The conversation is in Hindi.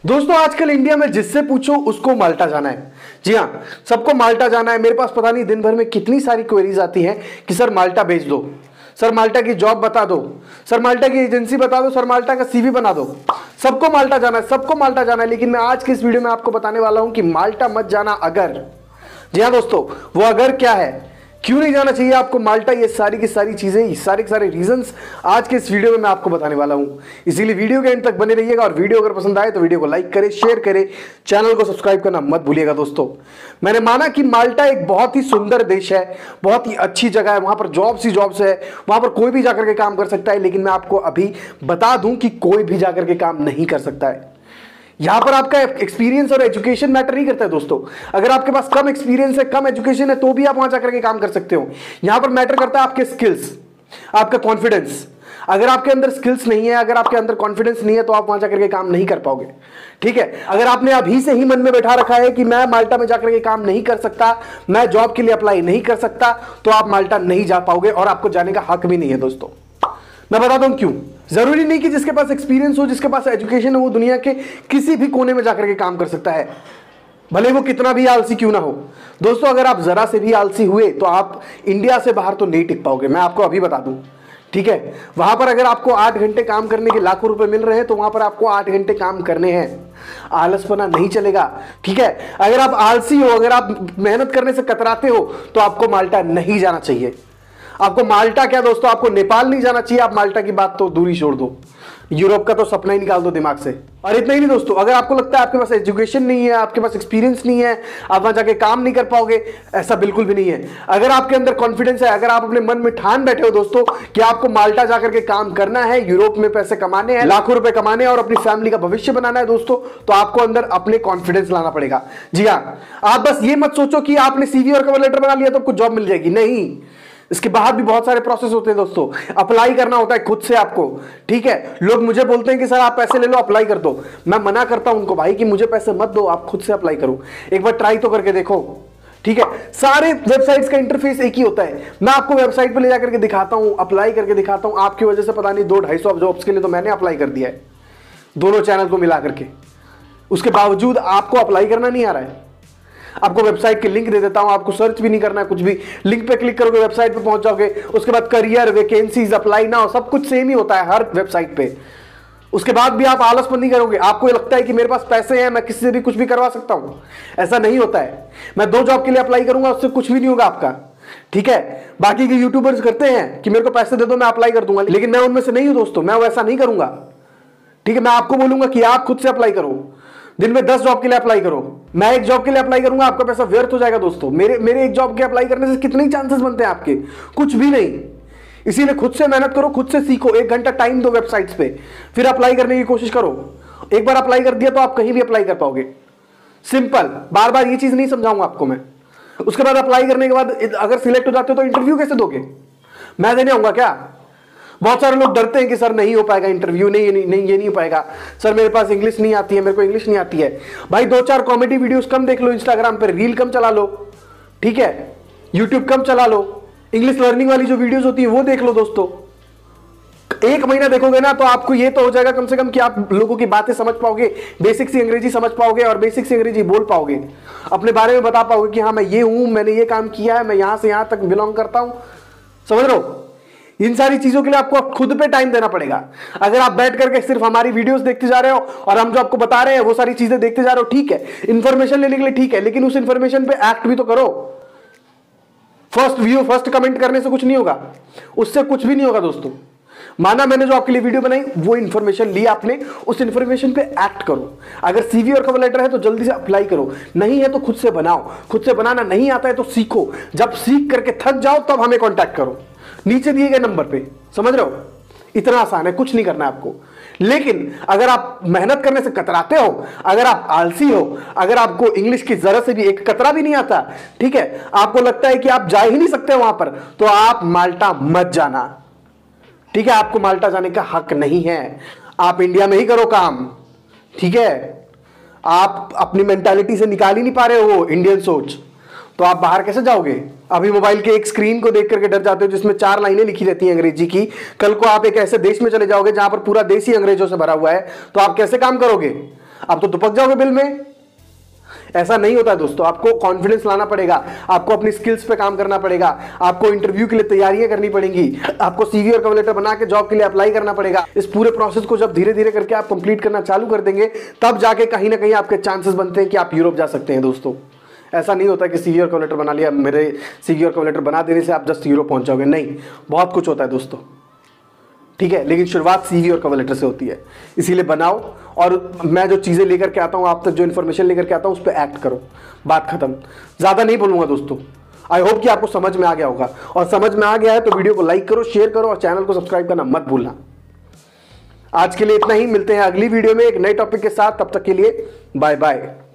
दोस्तों आजकल इंडिया में जिससे पूछो उसको माल्टा जाना है। जी हाँ, सबको माल्टा जाना है। मेरे पास पता नहीं दिन भर में कितनी सारी क्वेरीज आती हैं कि सर माल्टा भेज दो, सर माल्टा की जॉब बता दो, सर माल्टा की एजेंसी बता दो, सर माल्टा का सीवी बना दो। सबको माल्टा जाना है, सबको माल्टा जाना है। लेकिन मैं आज के इस वीडियो में आपको बताने वाला हूं कि माल्टा मत जाना अगर। जी हाँ दोस्तों, वो अगर क्या है, क्यों नहीं जाना चाहिए आपको माल्टा, ये सारी की सारी चीजें, ये सारे के सारे रीजंस आज के इस वीडियो में मैं आपको बताने वाला हूं। इसीलिए वीडियो के एंड तक बने रहिएगा और वीडियो अगर पसंद आए तो वीडियो को लाइक करें, शेयर करें, चैनल को सब्सक्राइब करना मत भूलिएगा। दोस्तों मैंने माना कि माल्टा एक बहुत ही सुंदर देश है, बहुत ही अच्छी जगह है, वहां पर जॉब्स ही जॉब्स है, वहां पर कोई भी जाकर के काम कर सकता है। लेकिन मैं आपको अभी बता दूं कि कोई भी जाकर के काम नहीं कर सकता है। यहां पर आपका एक्सपीरियंस और एजुकेशन मैटर नहीं करता है दोस्तों। अगर आपके पास कम एक्सपीरियंस है, कम एजुकेशन है, तो भी आप वहां जाकर के काम कर सकते हो। यहां पर मैटर करता है आपके स्किल्स, आपका कॉन्फिडेंस। अगर आपके अंदर स्किल्स नहीं है, अगर आपके अंदर कॉन्फिडेंस नहीं है, तो आप वहां जाकर के काम नहीं कर पाओगे। ठीक है, अगर आपने अभी से ही मन में बैठा रखा है कि मैं माल्टा में जाकर के काम नहीं कर सकता, मैं जॉब के लिए अप्लाई नहीं कर सकता, तो आप माल्टा नहीं जा पाओगे और आपको जाने का हक भी नहीं है। दोस्तों मैं बताता हूं क्यों। जरूरी नहीं कि जिसके पास एक्सपीरियंस हो, जिसके पास एजुकेशन हो, वो दुनिया के किसी भी कोने में जाकर के काम कर सकता है, भले वो कितना भी आलसी क्यों ना हो। दोस्तों अगर आप जरा से भी आलसी हुए तो आप इंडिया से बाहर तो नहीं टिक पाओगे, मैं आपको अभी बता दूं। ठीक है, वहां पर अगर आपको 8 घंटे काम करने के लाखों रुपए मिल रहे हैं तो वहां पर आपको 8 घंटे काम करने हैं, आलसपना नहीं चलेगा। ठीक है, अगर आप आलसी हो, अगर आप मेहनत करने से कतराते हो, तो आपको माल्टा नहीं जाना चाहिए। आपको माल्टा क्या दोस्तों, आपको नेपाल नहीं जाना चाहिए। आप माल्टा की बात तो दूरी छोड़ दो, यूरोप का तो सपना ही निकाल दो दिमाग से। और इतना ही नहीं दोस्तों, अगर आपको लगता है आपके पास एजुकेशन नहीं है, आपके पास एक्सपीरियंस नहीं है, आप वहां जाके काम नहीं कर पाओगे, ऐसा बिल्कुल भी नहीं है। अगर आपके अंदर कॉन्फिडेंस है, अगर आप अपने मन में ठान बैठे हो दोस्तों कि आपको माल्टा जाकर के काम करना है, यूरोप में पैसे कमाने हैं, लाखों रुपए कमाने हैं और अपनी फैमिली का भविष्य बनाना है दोस्तों, तो आपको अंदर अपने कॉन्फिडेंस लाना पड़ेगा। जी हाँ, आप बस ये मत सोचो कि आपने सीवी और कवर लेटर बना लिया तो आपको जॉब मिल जाएगी, नहीं। इसके बाद भी बहुत सारे प्रोसेस होते हैं दोस्तों। अप्लाई करना होता है खुद से आपको। ठीक है, लोग मुझे बोलते हैं कि सर आप पैसे ले लो, अप्लाई कर दो। मैं मना करता हूं उनको, भाई कि मुझे पैसे मत दो, आप खुद से अप्लाई करो, एक बार ट्राई तो करके देखो। ठीक है, सारे वेबसाइट्स का इंटरफेस एक ही होता है। मैं आपको वेबसाइट पे ले जाकर के दिखाता हूं, अप्लाई करके दिखाता हूं। आपकी वजह से पता नहीं 200-250 जॉब्स के लिए तो मैंने अप्लाई कर दिया है, दोनों चैनल को मिला करके। उसके बावजूद आपको अप्लाई करना नहीं आ रहा है। आपको वेबसाइट के लिंक दे देता हूं, आपको सर्च भी नहीं करना है कुछ भी, लिंक पे क्लिक करोगे, वेबसाइट पे पहुंच जाओगे। उसके बाद करियर, वैकेंसीज, अप्लाई नाउ, सब कुछ सेम ही होता है हर वेबसाइट पे। उसके बाद भी आप आलसपंदी करोगे, आपको लगता है कि मेरे पास पैसे हैं, मैं किसी से भी कुछ भी करवा सकता हूं। ऐसा नहीं होता है। मैं 2 जॉब के लिए अप्लाई करूंगा, उससे कुछ भी नहीं होगा आपका। ठीक है, बाकी के यूट्यूबर्स करते हैं कि मेरे को पैसे दे दो, मैं अप्लाई कर दूंगा, लेकिन मैं उनमें से नहीं हूं दोस्तों, मैं वैसा नहीं करूंगा। ठीक है, मैं आपको बोलूंगा कि आप खुद से अप्लाई करो, दिन में 10 जॉब के लिए अप्लाई करो। मैं एक जॉब के लिए अप्लाई करूंगा, आपका पैसा व्यर्थ हो जाएगा दोस्तों। मेरे एक जॉब के अप्लाई करने से कितने चांसेस बनते हैं आपके, कुछ भी नहीं। इसीलिए खुद से मेहनत करो, खुद से सीखो, 1 घंटा टाइम दो वेबसाइट्स पे, फिर अप्लाई करने की कोशिश करो। एक बार अप्लाई कर दिया तो आप कहीं भी अप्लाई कर पाओगे, सिंपल। बार बार ये चीज नहीं समझाऊंगा आपको मैं। उसके बाद अप्लाई करने के बाद अगर सिलेक्ट हो जाते हो तो इंटरव्यू कैसे दोगे, मैं देने आऊंगा क्या? बहुत सारे लोग डरते हैं कि सर नहीं हो पाएगा इंटरव्यू, नहीं ये नहीं हो पाएगा, सर मेरे पास इंग्लिश नहीं आती है, मेरे को इंग्लिश नहीं आती है। भाई 2-4 कॉमेडी वीडियोस कम देख लो, इंस्टाग्राम पर रील कम चला लो, ठीक है, यूट्यूब कम चला लो, इंग्लिश लर्निंग वाली जो वीडियोस होती है वो देख लो दोस्तों। 1 महीना देखोगे ना तो आपको ये तो हो जाएगा कम से कम कि आप लोगों की बातें समझ पाओगे, बेसिक सी अंग्रेजी समझ पाओगे और बेसिक सी अंग्रेजी बोल पाओगे, अपने बारे में बता पाओगे कि हाँ मैं ये हूं, मैंने ये काम किया है, मैं यहां से यहां तक बिलोंग करता हूं। समझ रहे हो? इन सारी चीजों के लिए आपको खुद पे टाइम देना पड़ेगा। अगर आप बैठ करके सिर्फ हमारी वीडियोस देखते जा रहे हो और हम जो आपको बता रहे हैं वो सारी चीजें देखते जा रहे हो, ठीक है, इंफॉर्मेशन लेने के लिए ठीक है, लेकिन उस इंफॉर्मेशन पे एक्ट भी तो करो। फर्स्ट व्यू, फर्स्ट कमेंट करने से कुछ नहीं होगा, उससे कुछ भी नहीं होगा दोस्तों। माना मैंने जो आपके लिए वीडियो बनाई वो इंफॉर्मेशन ली आपने, उस इंफॉर्मेशन पे एक्ट करो। अगर सीवी और कवर लेटर है तो जल्दी से अप्लाई करो, नहीं है तो खुद से बनाओ। खुद से बनाना नहीं आता है तो सीखो, जब सीख करके थक जाओ तब हमें कॉन्टैक्ट करो नीचे दिए गए नंबर पे। समझ रहे हो? इतना आसान है, कुछ नहीं करना है आपको। लेकिन अगर आप मेहनत करने से कतराते हो, अगर आप आलसी हो, अगर आपको इंग्लिश की जरा से भी एक कतरा भी नहीं आता, ठीक है, आपको लगता है कि आप जा ही नहीं सकते वहां पर, तो आप माल्टा मत जाना। ठीक है, आपको माल्टा जाने का हक नहीं है। आप इंडिया में ही करो काम। ठीक है, आप अपनी मेंटालिटी से निकाल ही नहीं पा रहे हो वो इंडियन सोच, तो आप बाहर कैसे जाओगे? अभी मोबाइल के एक स्क्रीन को देख करके डर जाते हो जिसमें 4 लाइनें लिखी रहती हैं अंग्रेजी की। कल को आप एक ऐसे देश में चले जाओगे जहां पर पूरा देश ही अंग्रेजों से भरा हुआ है, तो आप कैसे काम करोगे? आप तो दुपक जाओगे बिल में। ऐसा नहीं होता है दोस्तों, आपको कॉन्फिडेंस लाना पड़ेगा, आपको अपनी स्किल्स पे काम करना पड़ेगा, आपको इंटरव्यू के लिए तैयारियां करनी पड़ेंगी, आपको सीवी और कवर लेटर बना के जॉब के लिए अप्लाई करना पड़ेगा। इस पूरे प्रोसेस को जब धीरे धीरे करके आप कंप्लीट करना चालू कर देंगे, तब जाके कहीं ना कहीं आपके चांसेस बनते हैं कि आप यूरोप जा सकते हैं दोस्तों। ऐसा नहीं होता कि सीवी और कवर लेटर बना लिया, मेरे सीवी और कवर लेटर बना देने से आप जस्ट यूरोप पहुंच जाओगे, नहीं, बहुत कुछ होता है दोस्तों, ठीक है। लेकिन शुरुआत सीवी और कवर लेटर से होती है, इसीलिए बनाओ, और मैं जो चीज़ें लेकर के आता हूँ आप तक, जो इन्फॉर्मेशन लेकर के आता हूँ, उस पर एक्ट करो, बात खत्म। ज़्यादा नहीं बोलूँगा दोस्तों। आई होप कि आपको समझ में आ गया होगा, और समझ में आ गया है तो वीडियो को लाइक करो, शेयर करो और चैनल को सब्सक्राइब करना मत भूलना। आज के लिए इतना ही, मिलते हैं अगली वीडियो में एक नए टॉपिक के साथ, तब तक के लिए बाय बाय।